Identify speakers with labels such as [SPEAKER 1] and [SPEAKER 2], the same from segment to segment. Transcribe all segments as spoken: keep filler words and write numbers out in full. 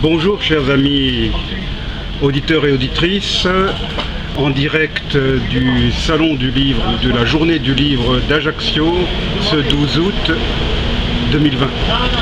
[SPEAKER 1] Bonjour chers amis auditeurs et auditrices, en direct du Salon du Livre, de la Journée du Livre d'Ajaccio, ce douze août deux mille vingt.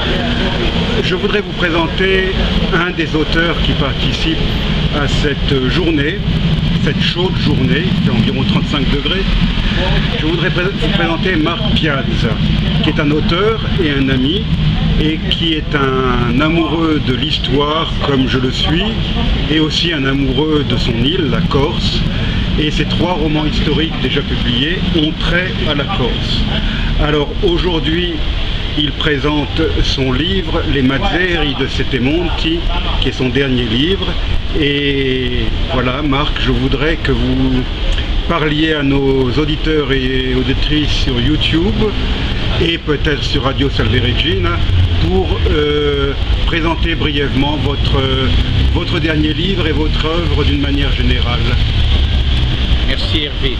[SPEAKER 1] Je voudrais vous présenter un des auteurs qui participe à cette journée, cette chaude journée, il fait environ trente-cinq degrés. Je voudrais vous présenter Marc Piazza, qui est un auteur et un ami, et qui est un amoureux de l'histoire comme je le suis, et aussi un amoureux de son île, la Corse. Et ces trois romans historiques déjà publiés ont trait à la Corse. Alors aujourd'hui, il présente son livre Les Mazzeri de Setemonti, qui est son dernier livre. Et voilà, Marc, je voudrais que vous parliez à nos auditeurs et auditrices sur YouTube et peut-être sur Radio Salve Regina pour euh, présenter brièvement votre, votre dernier livre et votre œuvre d'une manière générale.
[SPEAKER 2] Merci Hervé.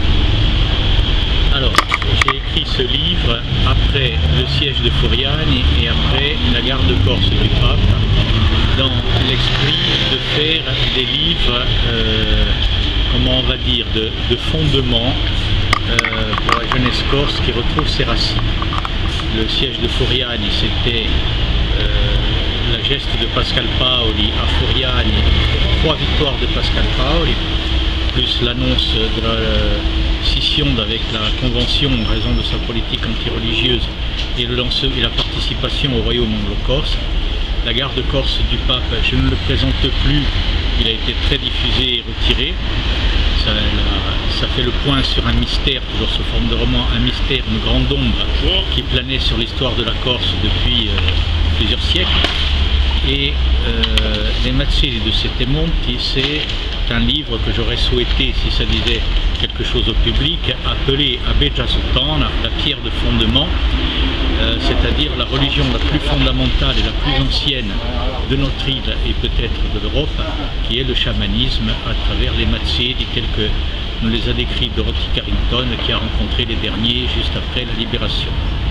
[SPEAKER 2] Alors, j'ai écrit ce livre après le siège de Foriani et après la garde corse du pape, dans l'esprit de faire des livres, euh, comment on va dire, de, de fondement euh, pour la jeunesse corse qui retrouve ses racines. Le siège de Foriani, c'était euh, la geste de Pascal Paoli à Foriani, trois victoires de Pascal Paoli, plus l'annonce de la scission avec la Convention en raison de sa politique anti-religieuse et, et la participation au royaume anglo-corse. La garde corse du pape, je ne le présente plus, il a été très diffusé et retiré. Ça, la, ça fait le point sur un mystère, toujours sous forme de roman, un mystère, une grande ombre qui planait sur l'histoire de la Corse depuis euh, plusieurs siècles. Et euh, Les Mazzeri de Setemonti, c'est un livre que j'aurais souhaité, si ça disait quelque chose au public, appeler Abbegia Sultana, la pierre de fondement, euh, c'est-à-dire la religion la plus fondamentale et la plus ancienne de notre île et peut-être de l'Europe, qui est le chamanisme à travers les Mazzeri, tels que nous les a décrits Dorothy Carrington, qui a rencontré les derniers juste après la libération.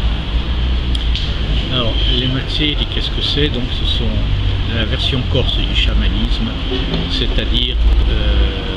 [SPEAKER 2] Alors, les Mazzeri, qu'est-ce que c'est? Donc, ce sont la version corse du chamanisme, c'est-à-dire euh,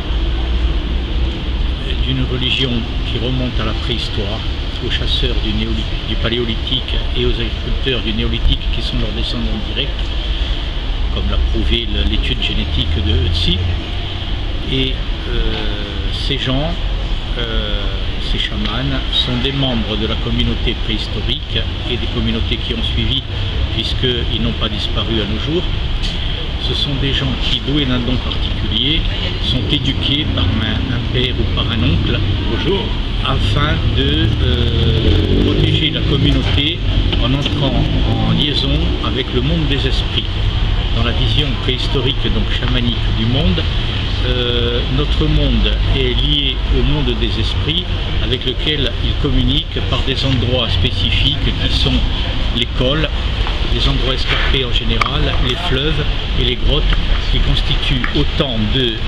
[SPEAKER 2] d'une religion qui remonte à la préhistoire, aux chasseurs du, du paléolithique et aux agriculteurs du néolithique qui sont leurs descendants directs, comme l'a prouvé l'étude génétique de Ötzi. Et euh, ces gens, euh, ces chamans, sont des membres de la communauté préhistorique et des communautés qui ont suivi, puisqu'ils n'ont pas disparu à nos jours. Ce sont des gens qui, doués d'un don particulier, sont éduqués par un, un père ou par un oncle, bonjour, afin de euh, protéger la communauté en entrant en liaison avec le monde des esprits. Dans la vision préhistorique, donc chamanique du monde, euh, notre monde est lié au monde des esprits avec lequel il communique par des endroits spécifiques qui sont l'école, les endroits escarpés en général, les fleuves et les grottes qui constituent autant de, euh,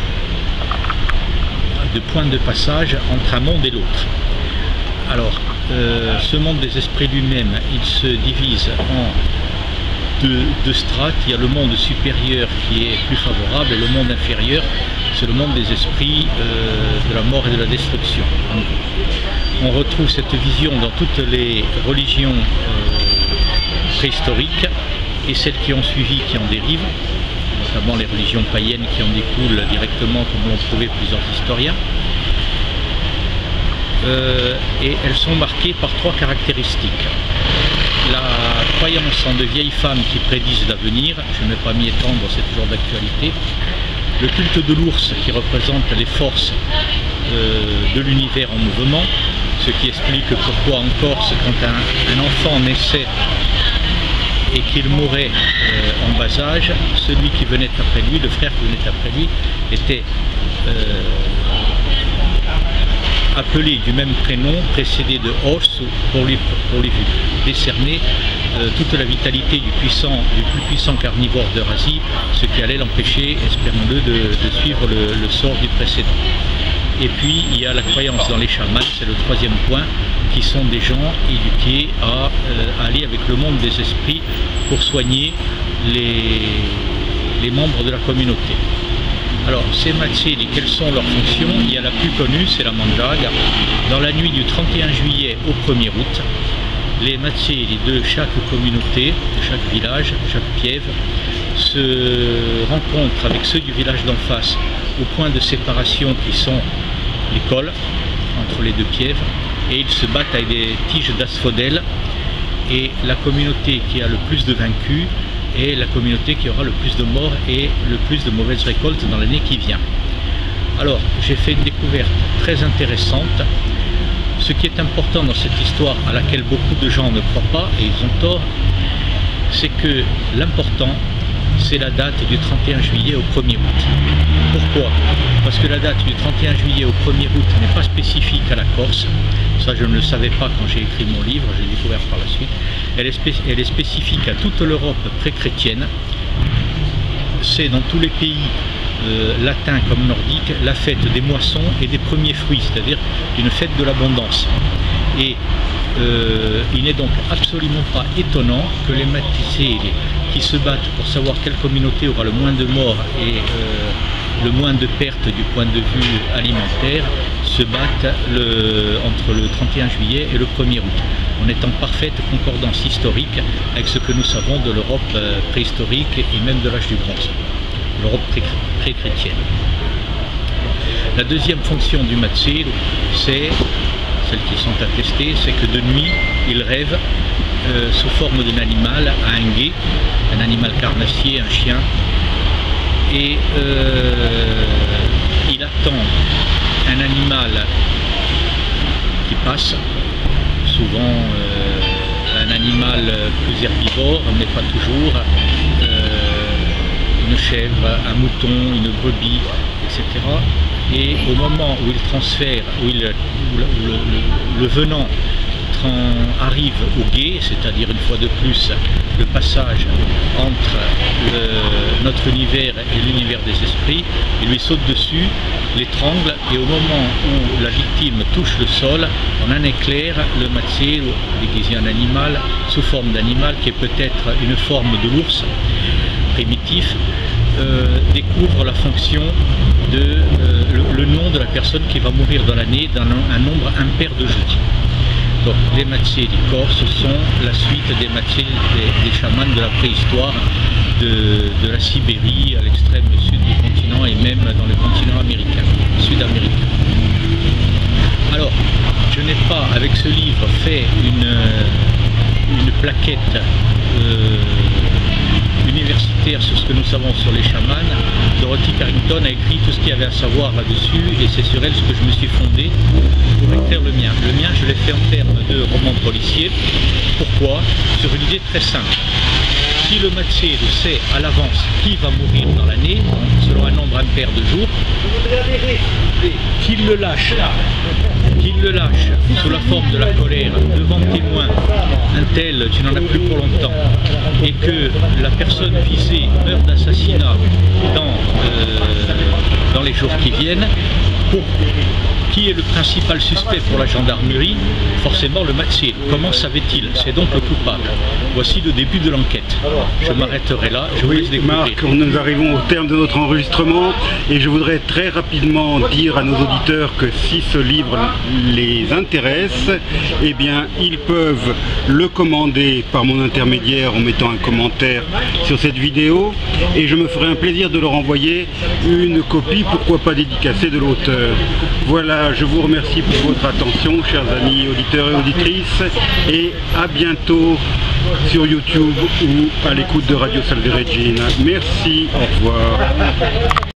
[SPEAKER 2] de points de passage entre un monde et l'autre. Alors, euh, ce monde des esprits lui-même, il se divise en deux, deux strates. Il y a le monde supérieur qui est plus favorable et le monde inférieur, c'est le monde des esprits euh, de la mort et de la destruction. Donc, on retrouve cette vision dans toutes les religions euh, préhistoriques et celles qui ont suivi, qui en dérivent, notamment les religions païennes qui en découlent directement, comme l'ont prouvé plusieurs historiens. Euh, et elles sont marquées par trois caractéristiques. La croyance en de vieilles femmes qui prédisent l'avenir, je ne vais pas m'y étendre, c'est toujours d'actualité. Le culte de l'ours qui représente les forces euh, de l'univers en mouvement, ce qui explique pourquoi en Corse, quand un, un enfant naissait et qu'il mourait euh, en bas âge, celui qui venait après lui, le frère qui venait après lui, était euh, appelé du même prénom, précédé de os, pour lui, pour lui décerner euh, toute la vitalité du, puissant, du plus puissant carnivore d'Eurasie, ce qui allait l'empêcher, espérons-le, de, de suivre le, le sort du précédent. Et puis il y a la croyance dans les chamans, c'est le troisième point, qui sont des gens éduqués à euh, aller avec le monde des esprits pour soigner les, les membres de la communauté. Alors, ces mazzeli, quelles sont leurs fonctions? Il y a la plus connue, c'est la mandraga. Dans la nuit du trente et un juillet au premier août, les mazzeli de chaque communauté, de chaque village, chaque piève, se rencontrent avec ceux du village d'en face au point de séparation qui sont les cols entre les deux pièves, et ils se battent avec des tiges d'asphodèle, et la communauté qui a le plus de vaincus est la communauté qui aura le plus de morts et le plus de mauvaises récoltes dans l'année qui vient. Alors, j'ai fait une découverte très intéressante. Ce qui est important dans cette histoire, à laquelle beaucoup de gens ne croient pas, et ils ont tort, c'est que l'important, c'est la date du trente et un juillet au premier août. Pourquoi? Parce que la date du trente et un juillet au premier août n'est pas spécifique à la Corse. Ça, je ne le savais pas quand j'ai écrit mon livre, j'ai découvert par la suite. Elle est, spé elle est spécifique à toute l'Europe pré-chrétienne. C'est dans tous les pays euh, latins comme nordiques la fête des moissons et des premiers fruits, c'est-à-dire une fête de l'abondance. Et euh, il n'est donc absolument pas étonnant que les mazzeli qui se battent pour savoir quelle communauté aura le moins de morts et euh, le moins de pertes du point de vue alimentaire se battent le, entre le trente et un juillet et le premier août. On est en parfaite concordance historique avec ce que nous savons de l'Europe euh, préhistorique et même de l'âge du bronze, l'Europe pré-chrétienne. La deuxième fonction du mazzeli, c'est, celles qui sont attestées, c'est que de nuit, il rêve euh, sous forme d'un animal à un gué, un animal carnassier, un chien, et euh, il attend un animal qui passe, souvent euh, un animal plus herbivore, mais pas toujours, euh, une chèvre, un mouton, une brebis, et cetera. Et au moment où il transfère, où, il, où le, le, le venant arrive au gué, c'est-à-dire une fois de plus le passage entre le, notre univers et l'univers des esprits, il lui saute dessus, l'étrangle, et au moment où la victime touche le sol, en un éclair, le mazzeli, déguisé en animal, sous forme d'animal, qui est peut-être une forme de l'ours primitif, euh, découvre la fonction de euh, le, le nom de la personne qui va mourir dans l'année dans un, un nombre impair de jours. Donc les mazzeli corses sont la suite des mazzeli des, des chamans de la préhistoire, de, de la Sibérie à l'extrême sud du continent et même dans le continent américain, sud-américain. Alors, je n'ai pas avec ce livre fait une, une plaquette euh, universitaire sur ce que nous savons sur les chamans. Dorothy Carrington a écrit tout ce qu'il y avait à savoir là-dessus et c'est sur elle ce que je me suis fondé pour écrire le mien. Le mien, je l'ai fait en termes de roman policier. Pourquoi? Sur une idée très simple. Si le mazzeli sait à l'avance qui va mourir dans l'année, selon un nombre impair de jours, qu'il le lâche, qu'il le lâche sous la forme de la colère devant témoin, un tel, tu n'en as plus pour longtemps, et que la personne visée meurt d'assassinat dans, euh, dans les jours qui viennent, pour qui est le principal suspect pour la gendarmerie? Forcément le mazzeli. Comment savait-il? C'est donc le coupable. Voici le début de l'enquête. Je m'arrêterai là, je vous laisse découvrir.
[SPEAKER 1] Marc, nous arrivons au terme de notre enregistrement et je voudrais très rapidement dire à nos auditeurs que si ce livre les intéresse, eh bien ils peuvent le commander par mon intermédiaire en mettant un commentaire sur cette vidéo et je me ferai un plaisir de leur envoyer une copie, pourquoi pas dédicacée, de l'auteur. Voilà, je vous remercie pour votre attention, chers amis auditeurs et auditrices, et à bientôt sur YouTube ou à l'écoute de Radio Salve Regina. Merci, au revoir.